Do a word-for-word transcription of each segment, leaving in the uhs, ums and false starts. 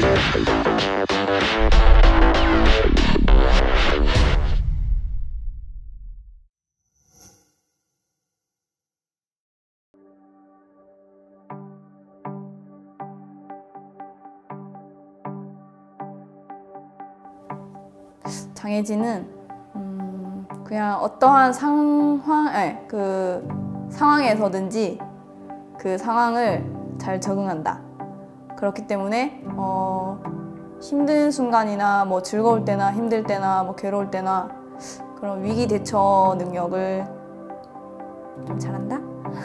장애진은 음, 그냥 어떠한 상황, 아니, 그 상황에서든지 그 상황을 잘 적응한다. 그렇기 때문에 어, 힘든 순간이나 뭐 즐거울 때나 힘들 때나 뭐 괴로울 때나 그런 위기 대처 능력을 좀 잘한다?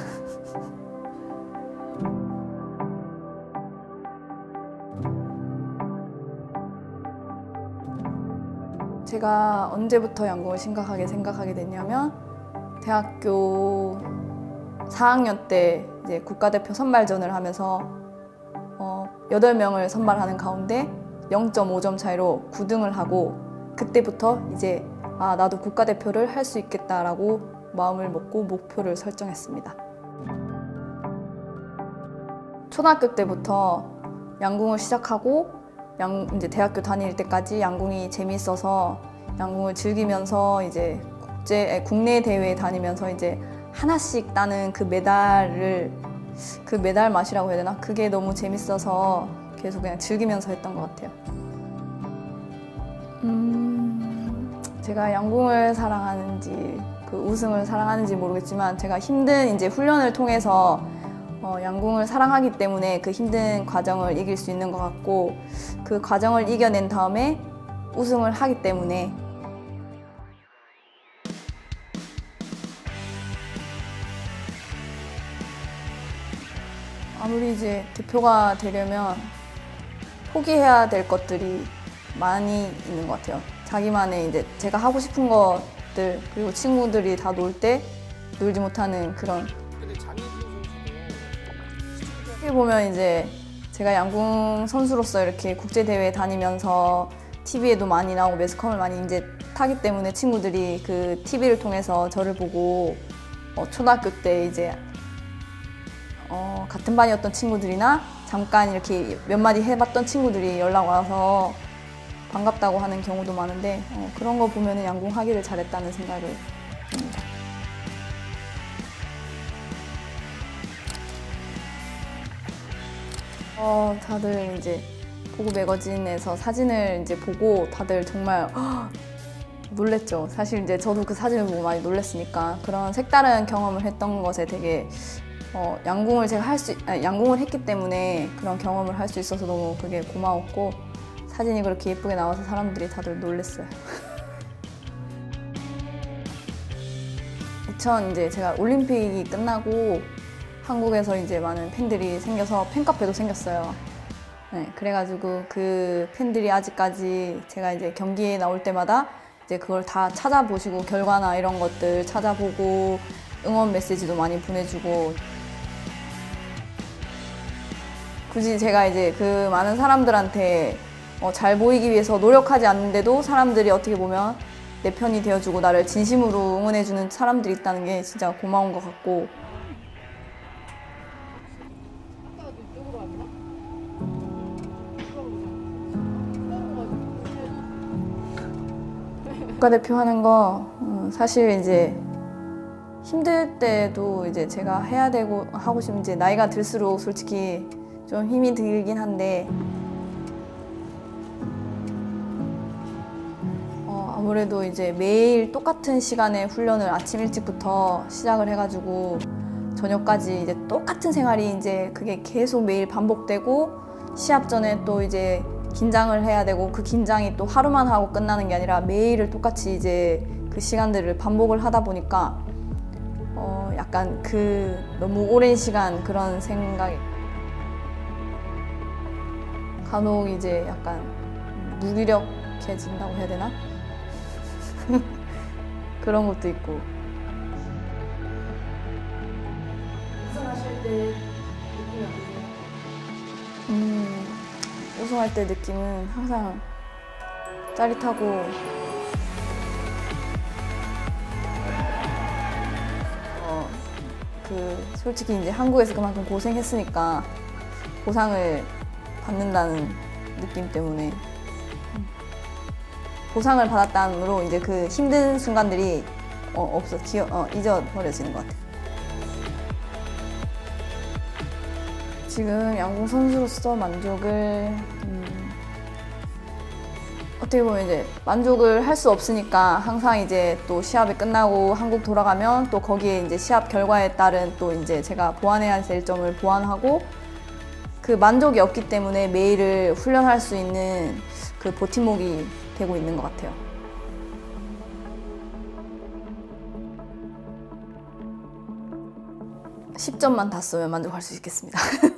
제가 언제부터 양궁을 심각하게 생각하게 됐냐면 대학교 사 학년 때 이제 국가대표 선발전을 하면서 어, 여덟 명을 선발하는 가운데 영 점 오 점 차이로 구 등을 하고 그때부터 이제 아 나도 국가대표를 할 수 있겠다라고 마음을 먹고 목표를 설정했습니다. 초등학교 때부터 양궁을 시작하고 양, 이제 대학교 다닐 때까지 양궁이 재미있어서 양궁을 즐기면서 이제 국제, 국내 대회에 다니면서 이제 하나씩 따는 그 메달을 그 메달 맛이라고 해야 되나? 그게 너무 재밌어서 계속 그냥 즐기면서 했던 것 같아요. 음, 제가 양궁을 사랑하는지 그 우승을 사랑하는지 모르겠지만 제가 힘든 이제 훈련을 통해서 어, 양궁을 사랑하기 때문에 그 힘든 과정을 이길 수 있는 것 같고 그 과정을 이겨낸 다음에 우승을 하기 때문에 아무리 이제 대표가 되려면 포기해야 될 것들이 많이 있는 것 같아요. 자기만의 이제 제가 하고 싶은 것들 그리고 친구들이 다 놀 때 놀지 못하는 그런 어떻게 보면 이제 제가 양궁 선수로서 이렇게 국제대회 다니면서 티비에도 많이 나오고 매스컴을 많이 이제 타기 때문에 친구들이 그 티비를 통해서 저를 보고 어, 초등학교 때 이제 어, 같은 반이었던 친구들이나 잠깐 이렇게 몇 마디 해봤던 친구들이 연락 와서 반갑다고 하는 경우도 많은데 어, 그런 거 보면 양궁 하기를 잘했다는 생각을 합니다. 어, 다들 이제 보고 매거진에서 사진을 이제 보고 다들 정말 허, 놀랬죠. 사실 이제 저도 그 사진을 보고 많이 놀랬으니까 그런 색다른 경험을 했던 것에 되게 어, 양궁을 제가 할 수, 아니, 양궁을 했기 때문에 그런 경험을 할 수 있어서 너무 그게 고마웠고 사진이 그렇게 예쁘게 나와서 사람들이 다들 놀랬어요. 이천 이제 제가 올림픽이 끝나고 한국에서 이제 많은 팬들이 생겨서 팬카페도 생겼어요. 네, 그래가지고 그 팬들이 아직까지 제가 이제 경기에 나올 때마다 이제 그걸 다 찾아보시고 결과나 이런 것들 찾아보고 응원 메시지도 많이 보내주고 굳이 제가 이제 그 많은 사람들한테 어, 잘 보이기 위해서 노력하지 않는데도 사람들이 어떻게 보면 내 편이 되어주고 나를 진심으로 응원해주는 사람들이 있다는 게 진짜 고마운 것 같고 국가대표 하는 거 음, 사실 이제 힘들 때도 이제 제가 해야 되고 하고 싶은 이제 나이가 들수록 솔직히 좀 힘이 들긴 한데 어, 아무래도 이제 매일 똑같은 시간에 훈련을 아침 일찍부터 시작을 해가지고 저녁까지 이제 똑같은 생활이 이제 그게 계속 매일 반복되고 시합 전에 또 이제 긴장을 해야 되고 그 긴장이 또 하루만 하고 끝나는 게 아니라 매일을 똑같이 이제 그 시간들을 반복을 하다 보니까 어 약간 그 너무 오랜 시간 그런 생각이 간혹 이제 약간 무기력해진다고 해야 되나? 그런 것도 있고 우승하실 때 느낌이 어떠세요? 음, 우승할 때 느낌은 항상 짜릿하고 어, 그 솔직히 이제 한국에서 그만큼 고생했으니까 보상을 받는다는 느낌 때문에 보상을 받았다므로 이제 그 힘든 순간들이 어, 없어 기어, 어, 잊어버려지는 것 같아요. 지금 양궁 선수로서 만족을 음, 어떻게 보면 이제 만족을 할 수 없으니까 항상 이제 또 시합이 끝나고 한국 돌아가면 또 거기에 이제 시합 결과에 따른 또 이제 제가 보완해야 될 점을 보완하고 그 만족이 없기 때문에 매일을 훈련할 수 있는 그 버팀목이 되고 있는 것 같아요. 십 점만 다 쓰면 만족할 수 있겠습니다.